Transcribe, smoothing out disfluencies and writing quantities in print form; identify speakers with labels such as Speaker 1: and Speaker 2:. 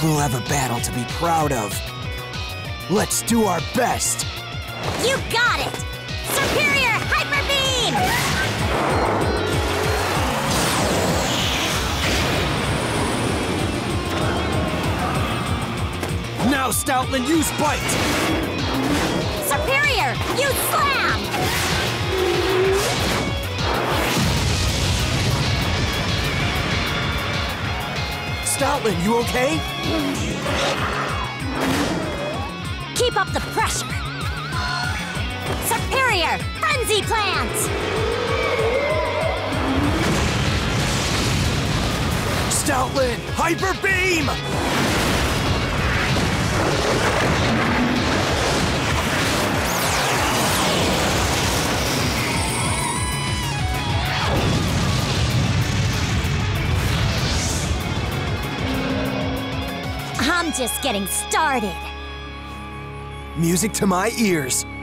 Speaker 1: We'll have a battle to be proud of. Let's do our best!
Speaker 2: You got it! Superior Hyper Beam!
Speaker 1: Now, Stoutland, use Bite!
Speaker 2: Superior, use Slam!
Speaker 1: Stoutland, you okay?
Speaker 2: Keep up the pressure! Superior, Frenzy Plants!
Speaker 1: Stoutland, Hyper Beam!
Speaker 2: I'm just getting started.
Speaker 1: Music to my ears.